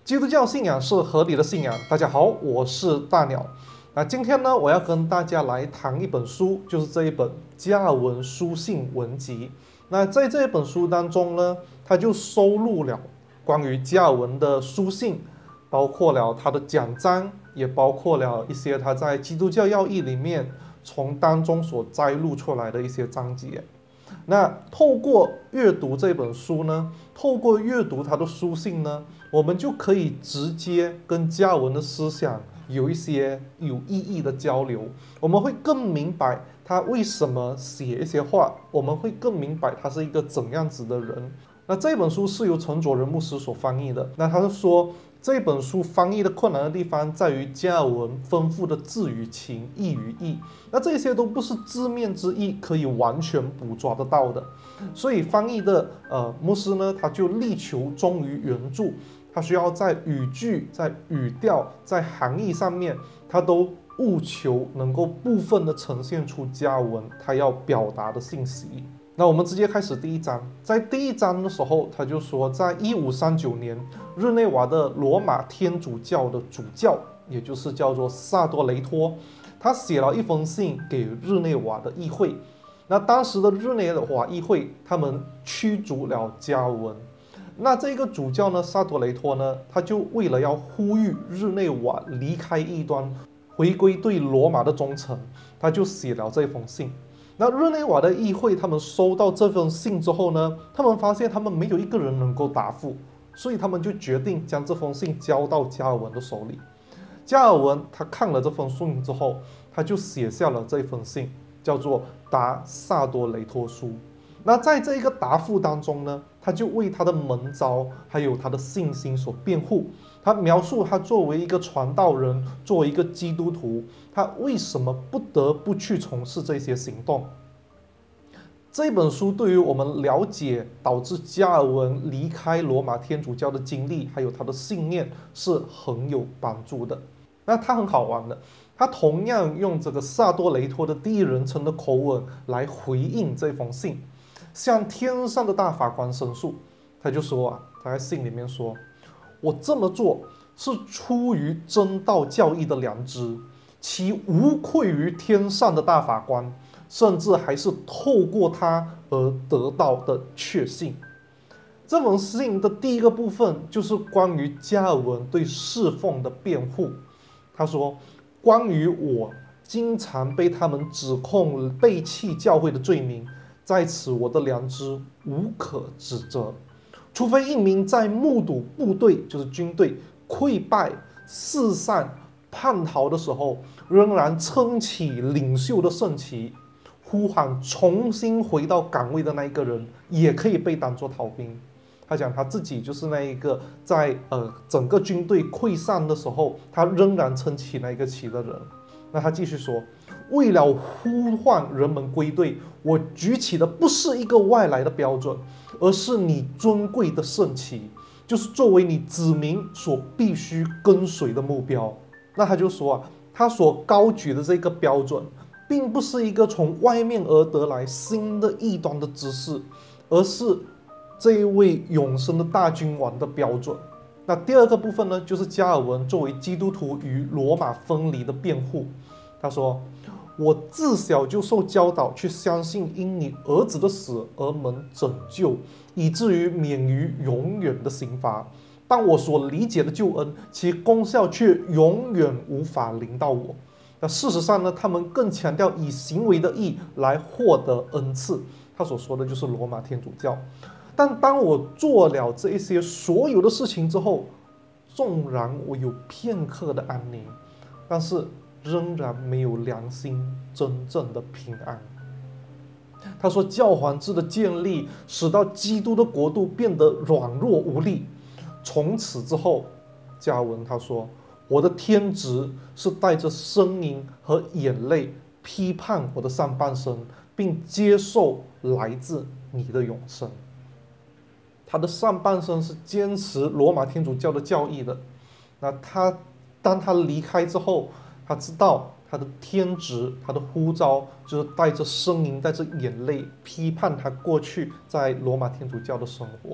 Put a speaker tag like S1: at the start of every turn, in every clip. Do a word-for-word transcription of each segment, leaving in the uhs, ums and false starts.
S1: 基督教信仰是合理的信仰。大家好，我是大鸟。那今天呢，我要跟大家来谈一本书，就是这一本《加尔文书信文集》。那在这一本书当中呢，它就收录了关于加尔文的书信，包括了他的讲章，也包括了一些他在基督教要义里面从当中所摘录出来的一些章节。那透过阅读这本书呢，透过阅读他的书信呢，我们就可以直接跟加尔文的思想有一些有意义的交流。我们会更明白他为什么写一些话，我们会更明白他是一个怎样子的人。那这本书是由陈佐仁牧师所翻译的。那他就说，这本书翻译的困难的地方在于加尔文丰富的字与情、意与义，那这些都不是字面之意可以完全捕捉得到的。所以翻译的呃牧师呢，他就力求忠于原著，他需要在语句、在语调、在含义上面，他都务求能够部分的呈现出加尔文他要表达的信息。那我们直接开始第一章。在第一章的时候，他就说，在一五三九年，日内瓦的罗马天主教的主教，也就是叫做萨多雷托，他写了一封信给日内瓦的议会。那当时的日内瓦议会，他们驱逐了加尔文。那这个主教呢，萨多雷托呢，他就为了要呼吁日内瓦离开异端，回归对罗马的忠诚，他就写了这封信。那日内瓦的议会，他们收到这封信之后呢，他们发现他们没有一个人能够答复，所以他们就决定将这封信交到加尔文的手里。加尔文他看了这封信之后，他就写下了这封信，叫做《答萨多雷托书》。那在这一个答复当中呢，他就为他的门召还有他的信心所辩护。他描述他作为一个传道人，作为一个基督徒，他为什么不得不去从事这些行动。这本书对于我们了解导致加尔文离开罗马天主教的经历，还有他的信念是很有帮助的。那他很好玩的，他同样用这个萨多雷托的第一人称的口吻来回应这封信，向天上的大法官申诉。他就说啊，他在信里面说，我这么做是出于真道教义的良知，其无愧于天上的大法官，甚至还是透过他而得到的确信。这封信的第一个部分就是关于加尔文对侍奉的辩护。他说，关于我经常被他们指控背弃教会的罪名，在此我的良知无可指责，除非一名在目睹部队，就是军队溃败、四散、叛逃的时候，仍然撑起领袖的圣旗，呼喊重新回到岗位的那一个人，也可以被当作逃兵。他讲他自己就是那一个在呃整个军队溃散的时候，他仍然撑起那一个旗的人。那他继续说，为了呼唤人们归队，我举起的不是一个外来的标准，而是你尊贵的圣旗，就是作为你子民所必须跟随的目标。那他就说啊，他所高举的这个标准，并不是一个从外面而得来新的异端的知识，而是这一位永生的大君王的标准。那第二个部分呢，就是加尔文作为基督徒与罗马分离的辩护。他说，我自小就受教导去相信因你儿子的死而蒙拯救，以至于免于永远的刑罚。但我所理解的救恩，其功效却永远无法临到我。那事实上呢，他们更强调以行为的义来获得恩赐。他所说的就是罗马天主教。但当我做了这一些所有的事情之后，纵然我有片刻的安宁，但是仍然没有良心真正的平安。他说，教皇制的建立使到基督的国度变得软弱无力。从此之后，加尔文他说，我的天职是带着呻吟和眼泪批判我的上半生，并接受来自你的永生。他的上半生是坚持罗马天主教的教义的。那他当他离开之后，他知道他的天职，他的呼召就是带着呻吟，带着眼泪批判他过去在罗马天主教的生活，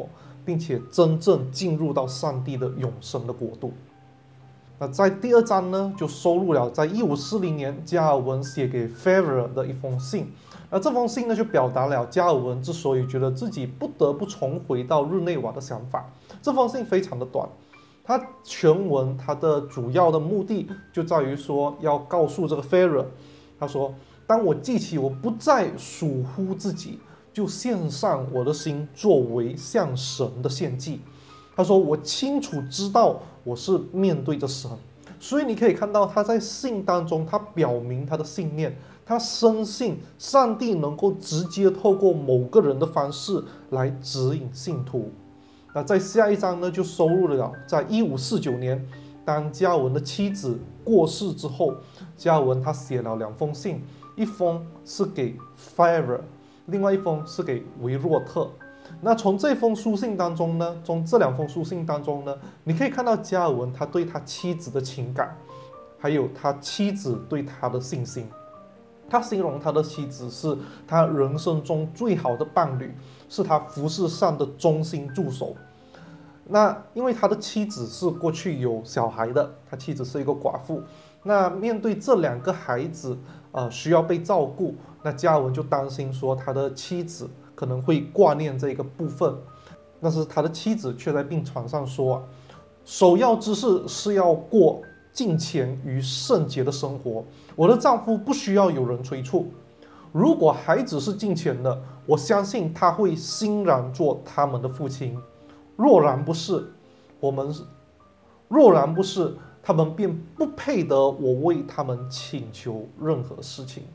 S1: 并且真正进入到上帝的永生的国度。那在第二章呢，就收录了在一五四零年加尔文写给 Ferrer 的一封信。那这封信呢，就表达了加尔文之所以觉得自己不得不重回到日内瓦的想法。这封信非常的短，它全文它的主要的目的就在于说要告诉这个 Ferrer， 他说：当我记起我不再属乎自己，就献上我的心作为向神的献祭。他说：我清楚知道我是面对着神。所以你可以看到他在信当中，他表明他的信念，他深信上帝能够直接透过某个人的方式来指引信徒。那在下一章呢，就收录了在一五四九年，当加尔文的妻子过世之后，加尔文他写了两封信，一封是给 Ferrer， 另外一封是给维若特。那从这封书信当中呢，从这两封书信当中呢，你可以看到加尔文他对他妻子的情感，还有他妻子对他的信心。他形容他的妻子是他人生中最好的伴侣，是他服事上的忠心助手。那因为他的妻子是过去有小孩的，他妻子是一个寡妇。那面对这两个孩子，呃，需要被照顾，那加尔文就担心说他的妻子可能会挂念这个部分。但是他的妻子却在病床上说，首要之事是要过敬虔与圣洁的生活。我的丈夫不需要有人催促。如果孩子是敬虔的，我相信他会欣然做他们的父亲。若然不是，我们若然不是，他们便不配得我为他们请求任何事情。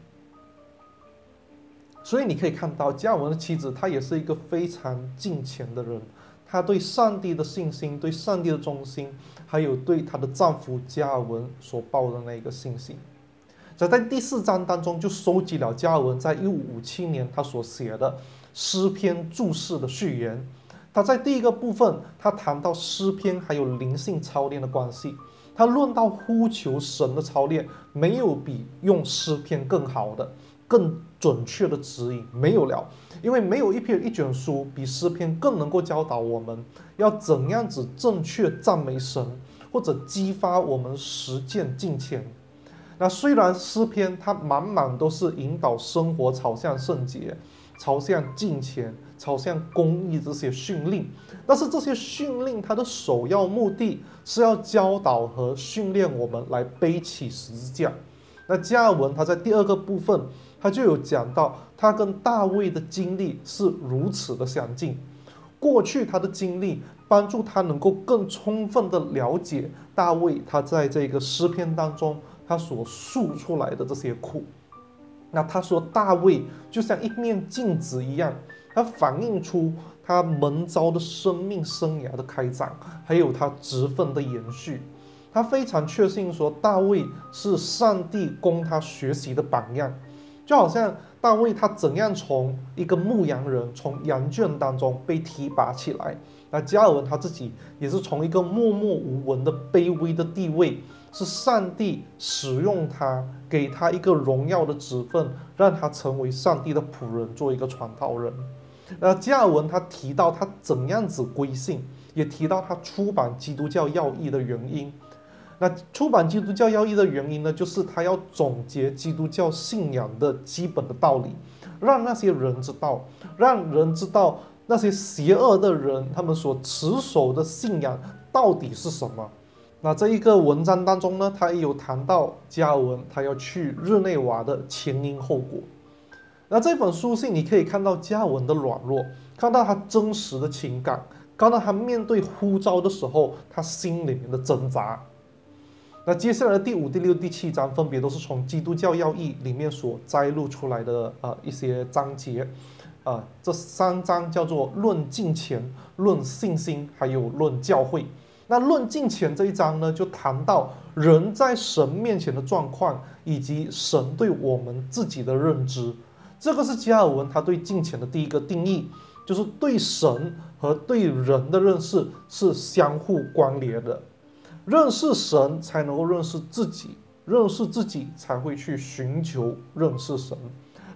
S1: 所以你可以看到，加尔文的妻子她也是一个非常敬虔的人，她对上帝的信心，对上帝的忠心，还有对她的丈夫加尔文所抱的那个信心。在第四章当中，就收集了加尔文在一五五七年他所写的诗篇注释的序言。他在第一个部分，他谈到诗篇还有灵性操练的关系。他论到呼求神的操练，没有比用诗篇更好的、更准确的指引，没有了。因为没有一篇一卷书比诗篇更能够教导我们要怎样子正确赞美神，或者激发我们实践敬虔。那虽然诗篇它满满都是引导生活朝向圣洁、朝向敬虔、朝向公义这些训令，但是这些训令它的首要目的是要教导和训练我们来背起十字架。那加尔文他在第二个部分，他就有讲到他跟大卫的经历是如此的相近。过去他的经历帮助他能够更充分的了解大卫他在这个诗篇当中他所述出来的这些苦。那他说大卫就像一面镜子一样，他反映出他蒙召的生命生涯的开展，还有他职分的延续。他非常确信说大卫是上帝供他学习的榜样，就好像大卫他怎样从一个牧羊人从羊圈当中被提拔起来，那加尔文他自己也是从一个默默无闻的卑微的地位，是上帝使用他，给他一个荣耀的职分，让他成为上帝的仆人，做一个传道人。那加尔文他提到他怎样子归信，也提到他出版基督教要义的原因。那出版基督教要义的原因呢，就是他要总结基督教信仰的基本的道理，让那些人知道，让人知道那些邪恶的人他们所持守的信仰到底是什么。那这一个文章当中呢，他也有谈到加尔文他要去日内瓦的前因后果。那这本书信你可以看到加尔文的软弱，看到他真实的情感，看到他面对呼召的时候他心里面的挣扎。那接下来的第五、第六、第七章分别都是从基督教要义里面所摘录出来的呃一些章节，呃，这三章叫做论敬虔、论信心，还有论教会。那论敬虔这一章呢，就谈到人在神面前的状况，以及神对我们自己的认知。这个是加尔文他对敬虔的第一个定义，就是对神和对人的认识是相互关联的。认识神才能够认识自己，认识自己才会去寻求认识神。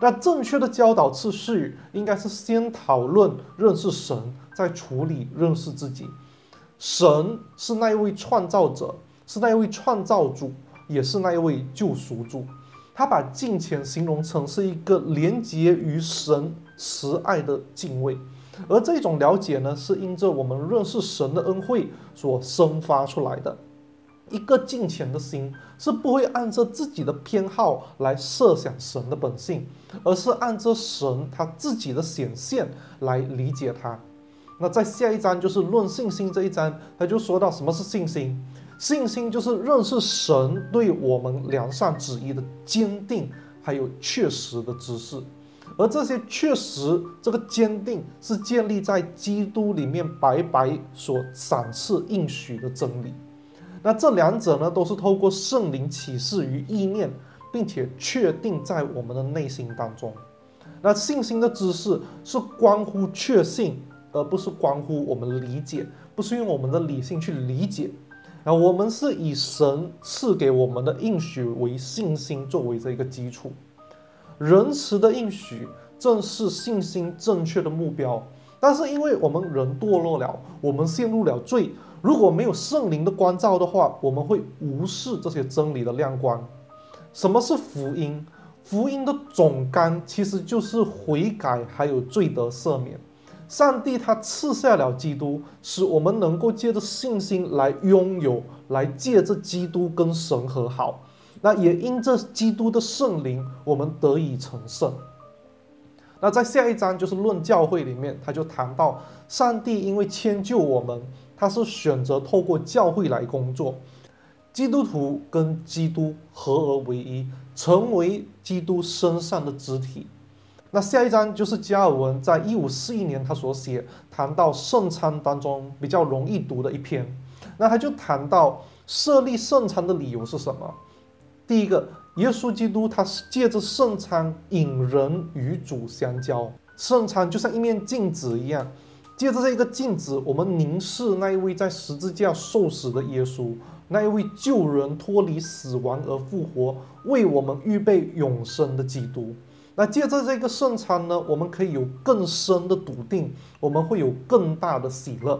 S1: 那正确的教导次序应该是先讨论认识神，再处理认识自己。神是那一位创造者，是那一位创造主，也是那一位救赎主。他把敬虔形容成是一个连结于神慈爱的敬畏，而这种了解呢，是因着我们认识神的恩惠所生发出来的。一个敬虔的心是不会按照自己的偏好来设想神的本性，而是按照神他自己的显现来理解他。那在下一章就是论信心这一章，他就说到什么是信心。信心就是认识神对我们良善旨意的坚定，还有确实的知识。而这些确实，这个坚定是建立在基督里面白白所赏赐应许的真理。那这两者呢，都是透过圣灵启示于意念，并且确定在我们的内心当中。那信心的知识是关乎确信，而不是关乎我们理解，不是用我们的理性去理解。那我们是以神赐给我们的应许为信心作为这个基础，仁慈的应许正是信心正确的目标。但是因为我们人堕落了，我们陷入了罪，如果没有圣灵的光照的话，我们会无视这些真理的亮光。什么是福音？福音的总纲其实就是悔改还有罪得赦免。上帝他赐下了基督，使我们能够借着信心来拥有，来借着基督跟神和好。那也因着基督的圣灵，我们得以成圣。那在下一章就是论教会里面，他就谈到上帝因为迁就我们，他是选择透过教会来工作，基督徒跟基督合而为一，成为基督身上的肢体。那下一章就是加尔文在一五四一年他所写，谈到圣餐当中比较容易读的一篇。那他就谈到设立圣餐的理由是什么？第一个，耶稣基督他是借着圣餐引人与主相交，圣餐就像一面镜子一样，借着这个镜子，我们凝视那一位在十字架受死的耶稣，那一位救人脱离死亡而复活，为我们预备永生的基督。那借着这个圣餐呢，我们可以有更深的笃定，我们会有更大的喜乐。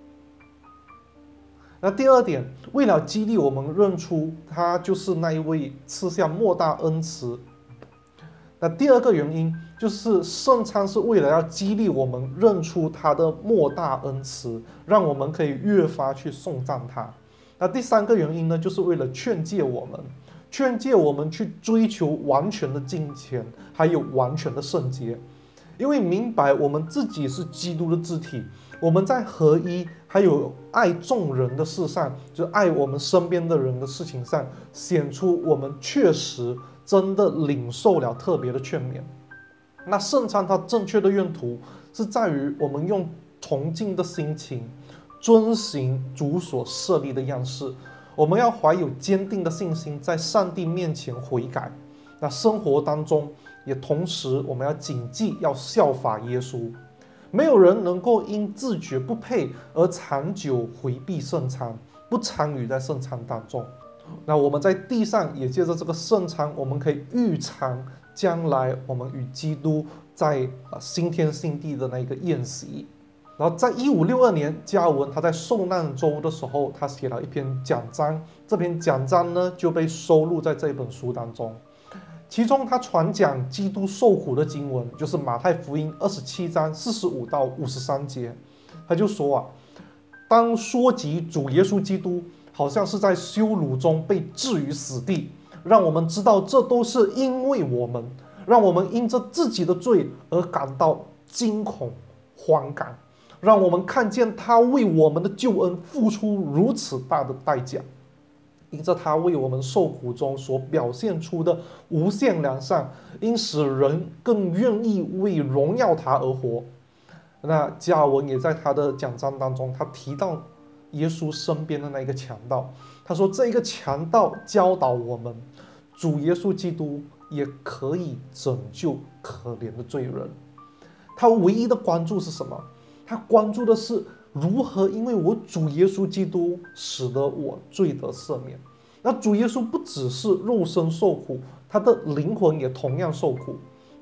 S1: 那第二点，为了激励我们认出他就是那一位赐下莫大恩慈。那第二个原因就是圣餐是为了要激励我们认出他的莫大恩慈，让我们可以越发去颂赞他。那第三个原因呢，就是为了劝诫我们。劝诫我们去追求完全的敬虔，还有完全的圣洁，因为明白我们自己是基督的肢体，我们在合一还有爱众人的事上，就爱我们身边的人的事情上，显出我们确实真的领受了特别的劝勉。那圣餐它正确的用途是在于我们用崇敬的心情遵行主所设立的样式，我们要怀有坚定的信心，在上帝面前悔改。那生活当中也同时我们要谨记，要效法耶稣。没有人能够因自觉不配而长久回避圣餐，不参与在圣餐当中。那我们在地上也借着这个圣餐，我们可以预尝将来我们与基督在新天新地的那个宴席。然后在一五六二年，加尔文他在受难周的时候，他写了一篇讲章，这篇讲章呢就被收录在这本书当中。其中他传讲基督受苦的经文，就是马太福音二十七章四十五到五十三节。他就说啊，当说及主耶稣基督好像是在羞辱中被置于死地，让我们知道这都是因为我们，让我们因着自己的罪而感到惊恐惶感，让我们看见他为我们的救恩付出如此大的代价，因着他为我们受苦中所表现出的无限良善，因使人更愿意为荣耀他而活。那加尔文也在他的讲章当中，他提到耶稣身边的那个强盗，他说这个强盗教导我们，主耶稣基督也可以拯救可怜的罪人。他唯一的关注是什么？他关注的是如何因为我主耶稣基督使得我罪得赦免。那主耶稣不只是肉身受苦，他的灵魂也同样受苦。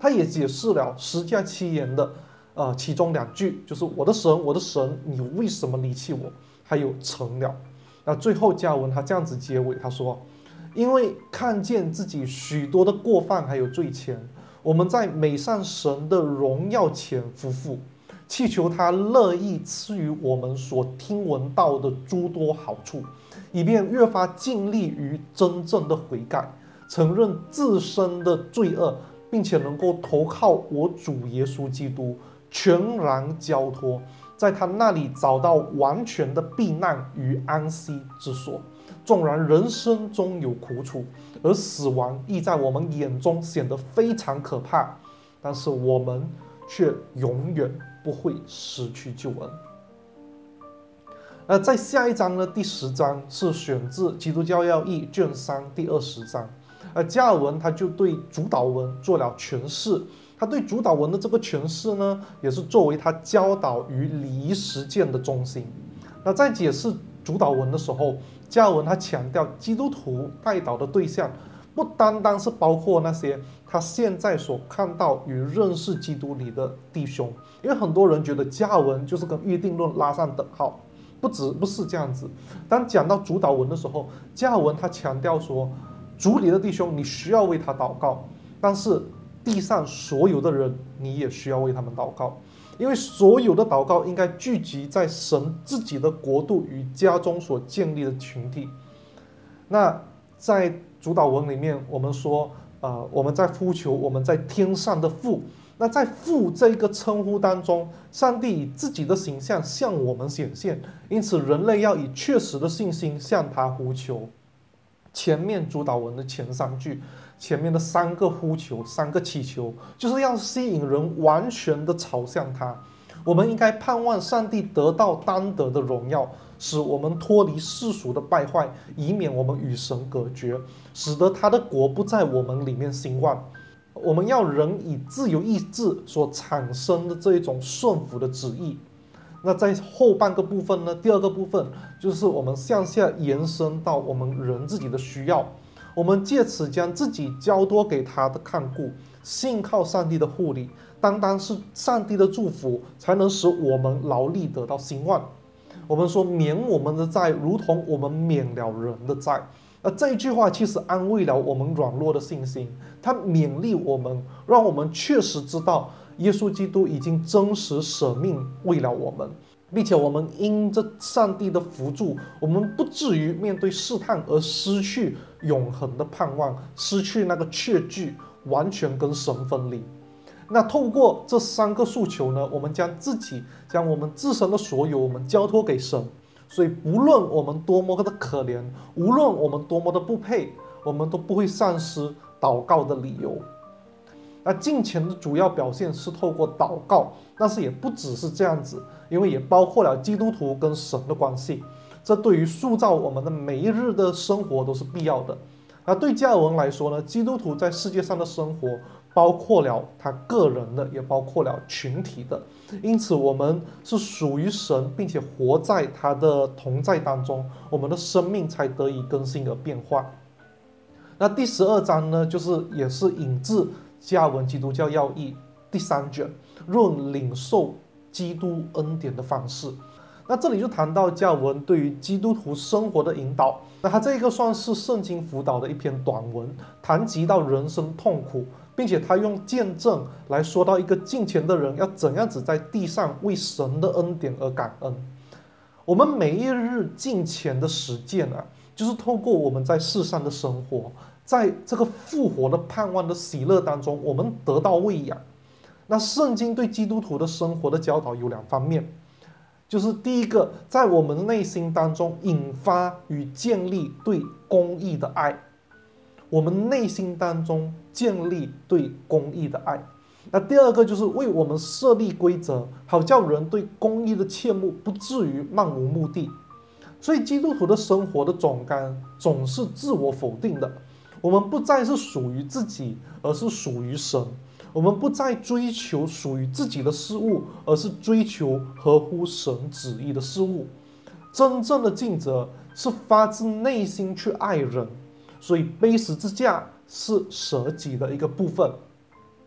S1: 他也解释了十架七言的呃其中两句，就是我的神，我的神，你为什么离弃我？还有成了。那最后加尔文他这样子结尾，他说，因为看见自己许多的过犯还有罪愆，我们在美善神的荣耀前匍匐，祈求他乐意赐予我们所听闻到的诸多好处，以便越发尽力于真正的悔改，承认自身的罪恶，并且能够投靠我主耶稣基督，全然交托，在他那里找到完全的避难与安息之所。纵然人生中有苦楚，而死亡亦在我们眼中显得非常可怕，但是我们却永远不会失去救恩。那在下一章呢，第十章是选自《基督教要义》卷三第二十章。而加尔文他就对主导文做了诠释，他对主导文的这个诠释呢，也是作为他教导与礼仪实践的中心。那在解释主导文的时候，加尔文他强调，基督徒代祷的对象不单单是包括那些他现在所看到与认识基督里的弟兄，因为很多人觉得加尔文就是跟预定论拉上等号，不只不是这样子。当讲到主导文的时候，加尔文他强调说，主里的弟兄你需要为他祷告，但是地上所有的人你也需要为他们祷告，因为所有的祷告应该聚集在神自己的国度与家中所建立的群体。那在主导文里面，我们说，呃，我们在呼求我们在天上的父。那在父这个称呼当中，上帝以自己的形象向我们显现，因此人类要以确实的信心向他呼求。前面主导文的前三句，前面的三个呼求，三个祈求，就是要吸引人完全的朝向他。我们应该盼望上帝得到当得的荣耀，使我们脱离世俗的败坏，以免我们与神隔绝，使得他的国不在我们里面兴旺。我们要人以自由意志所产生的这一种顺服的旨意。那在后半个部分呢，第二个部分就是我们向下延伸到我们人自己的需要，我们借此将自己交托给他的看顾，信靠上帝的护理，单单是上帝的祝福才能使我们劳力得到兴旺。我们说免我们的债，如同我们免了人的债。而这一句话其实安慰了我们软弱的信心，它勉励我们，让我们确实知道耶稣基督已经真实舍命为了我们，并且我们因着上帝的扶助，我们不至于面对试探而失去永恒的盼望，失去那个确据，完全跟神分离。那透过这三个诉求呢，我们将自己将我们自身的所有我们交托给神。所以不论我们多么的可怜，无论我们多么的不配，我们都不会丧失祷告的理由。那敬虔的主要表现是透过祷告，但是也不只是这样子，因为也包括了基督徒跟神的关系，这对于塑造我们的每一日的生活都是必要的。那对加尔文来说呢，基督徒在世界上的生活包括了他个人的，也包括了群体的，因此我们是属于神，并且活在他的同在当中，我们的生命才得以更新而变化。那第十二章呢，就是也是引自加尔文基督教要义第三卷，论领受基督恩典的方式。那这里就谈到加尔文对于基督徒生活的引导。那他这个算是圣经辅导的一篇短文，谈及到人生痛苦，并且他用见证来说到一个敬虔的人要怎样子在地上为神的恩典而感恩。我们每一日敬虔的实践啊，就是透过我们在世上的生活，在这个复活的盼望的喜乐当中，我们得到喂养。那圣经对基督徒的生活的教导有两方面，就是第一个，在我们内心当中引发与建立对公义的爱，我们内心当中建立对公义的爱。那第二个就是为我们设立规则，好叫人对公义的切慕不至于漫无目的。所以基督徒的生活的总纲总是自我否定的，我们不再是属于自己，而是属于神。我们不再追求属于自己的事物，而是追求合乎神旨意的事物。真正的尽责是发自内心去爱人，所以背十字架是舍己的一个部分。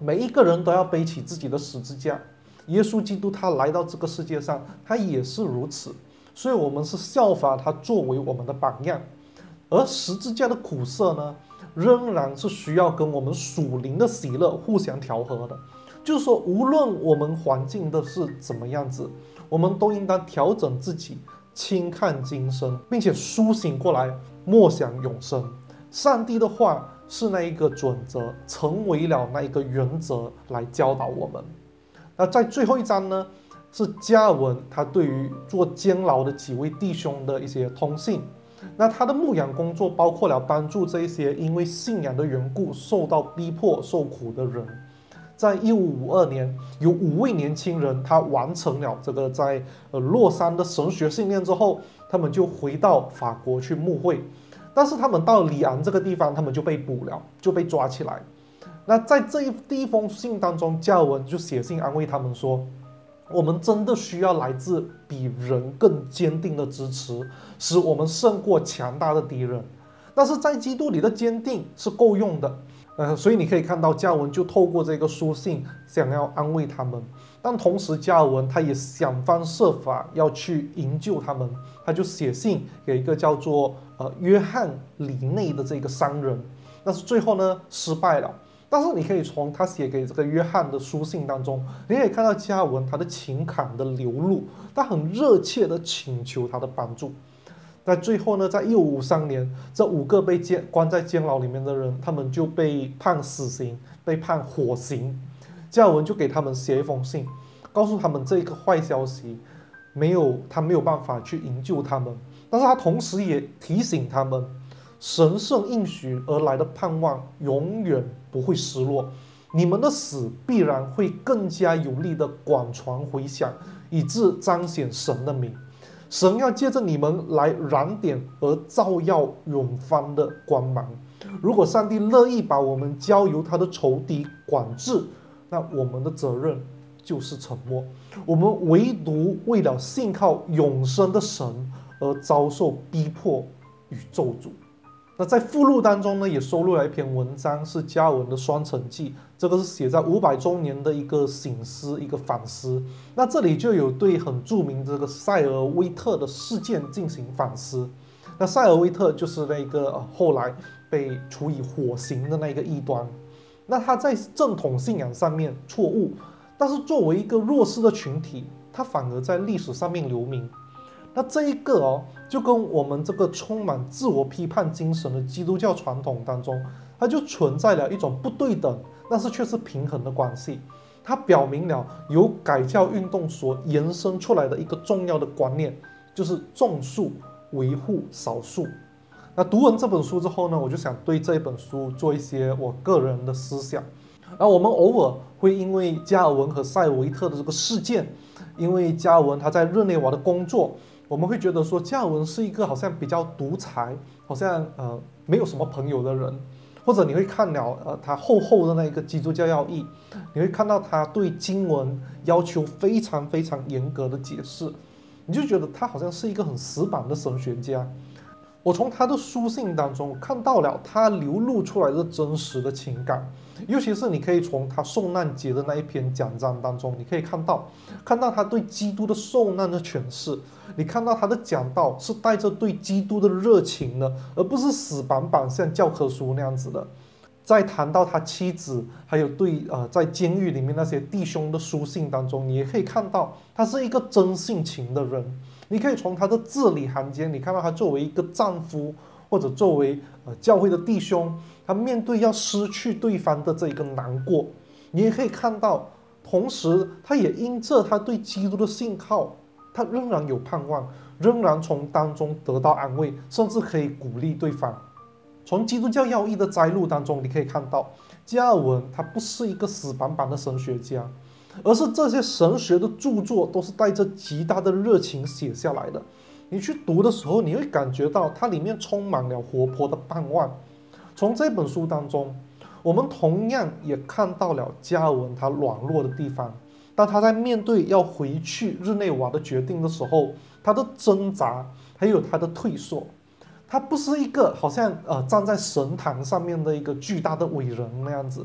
S1: 每一个人都要背起自己的十字架。耶稣基督他来到这个世界上，他也是如此，所以我们是效法他作为我们的榜样。而十字架的苦涩呢，仍然是需要跟我们属灵的喜乐互相调和的。就是说，无论我们环境的是怎么样子，我们都应当调整自己，轻看今生，并且苏醒过来，默想永生。上帝的话是那一个准则，成为了那一个原则来教导我们。那在最后一章呢，是加尔文他对于做监牢的几位弟兄的一些通信。那他的牧养工作包括了帮助这一些因为信仰的缘故受到逼迫受苦的人。在一五五二年，有五位年轻人，他完成了这个在呃洛杉的神学训练之后，他们就回到法国去牧会。但是他们到里昂这个地方，他们就被捕了，就被抓起来。那在这一第一封信当中，加尔文就写信安慰他们说，我们真的需要来自比人更坚定的支持，使我们胜过强大的敌人。但是在基督里的坚定是够用的。呃，所以你可以看到加尔文就透过这个书信想要安慰他们，但同时加尔文他也想方设法要去营救他们，他就写信给一个叫做呃约翰里内的这个商人，但是最后呢失败了。但是你可以从他写给这个约翰的书信当中，你可以看到加尔文他的情感的流露，他很热切的请求他的帮助。在最后呢，在一五五三年，这五个被监关在监牢里面的人，他们就被判死刑，被判火刑。加尔文就给他们写一封信，告诉他们这个坏消息，没有他没有办法去营救他们，但是他同时也提醒他们，神圣应许而来的盼望永远不会失落，你们的死必然会更加有力的广传回响，以致彰显神的名。神要借着你们来燃点而照耀远方的光芒。如果上帝乐意把我们交由他的仇敌管制，那我们的责任就是沉默。我们唯独为了信靠永生的神而遭受逼迫与咒诅。那在附录当中呢，也收录了一篇文章，是加尔文的《双城记》，这个是写在五百周年的一个省思、一个反思。那这里就有对很著名这个塞尔威特的事件进行反思。那塞尔威特就是那个、呃、后来被处以火刑的那个异端。那他在正统信仰上面错误，但是作为一个弱势的群体，他反而在历史上面留名。那这一个哦，就跟我们这个充满自我批判精神的基督教传统当中，它就存在了一种不对等，但是却是平衡的关系。它表明了由改教运动所延伸出来的一个重要的观念，就是众数维护少数。那读完这本书之后呢，我就想对这本书做一些我个人的思想。而我们偶尔会因为加尔文和塞尔维特的这个事件，因为加尔文他在日内瓦的工作，我们会觉得说加尔文是一个好像比较独裁，好像呃没有什么朋友的人，或者你会看了呃他厚厚的那个基督教要义，你会看到他对经文要求非常非常严格的解释，你就觉得他好像是一个很死板的神学家。我从他的书信当中看到了他流露出来的真实的情感，尤其是你可以从他受难节的那一篇讲章当中，你可以看到看到他对基督的受难的诠释，你看到他的讲道是带着对基督的热情的，而不是死板板像教科书那样子的。在谈到他妻子还有对呃在监狱里面那些弟兄的书信当中，你也可以看到他是一个真性情的人。你可以从他的字里行间，你看到他作为一个丈夫，或者作为呃教会的弟兄，他面对要失去对方的这一个难过，你也可以看到，同时他也因着他对基督的信靠，他仍然有盼望，仍然从当中得到安慰，甚至可以鼓励对方。从基督教要义的摘录当中，你可以看到加尔文他不是一个死板板的神学家，而是这些神学的著作都是带着极大的热情写下来的。你去读的时候，你会感觉到它里面充满了活泼的盼望。从这本书当中，我们同样也看到了加尔文他软弱的地方。当他在面对要回去日内瓦的决定的时候，他的挣扎还有他的退缩。他不是一个好像呃站在神坛上面的一个巨大的伟人那样子，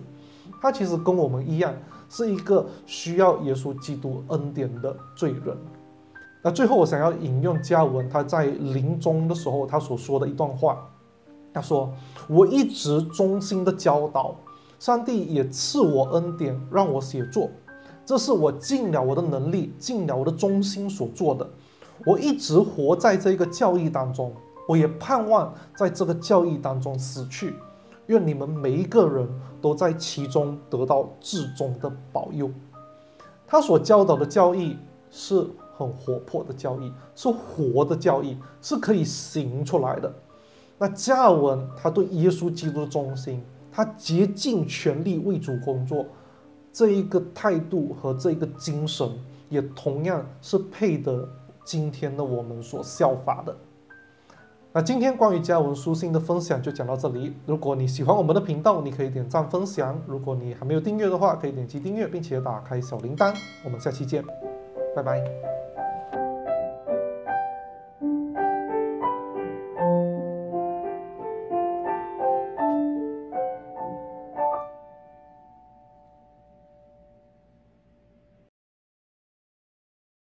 S1: 他其实跟我们一样，是一个需要耶稣基督恩典的罪人。那最后我想要引用加尔文他在临终的时候他所说的一段话，他说：我一直忠心的教导，上帝也赐我恩典让我写作，这是我尽了我的能力，尽了我的忠心所做的。我一直活在这个教义当中，我也盼望在这个教义当中死去。愿你们每一个人都在其中得到至终的保佑。他所教导的教义是很活泼的教义，是活的教义，是可以行出来的。那加尔文他对耶稣基督的忠心，他竭尽全力为主工作，这一个态度和这一个精神，也同样是配得今天的我们所效法的。那今天关于加尔文书信的分享就讲到这里。如果你喜欢我们的频道，你可以点赞分享。如果你还没有订阅的话，可以点击订阅，并且打开小铃铛。我们下期见，拜拜。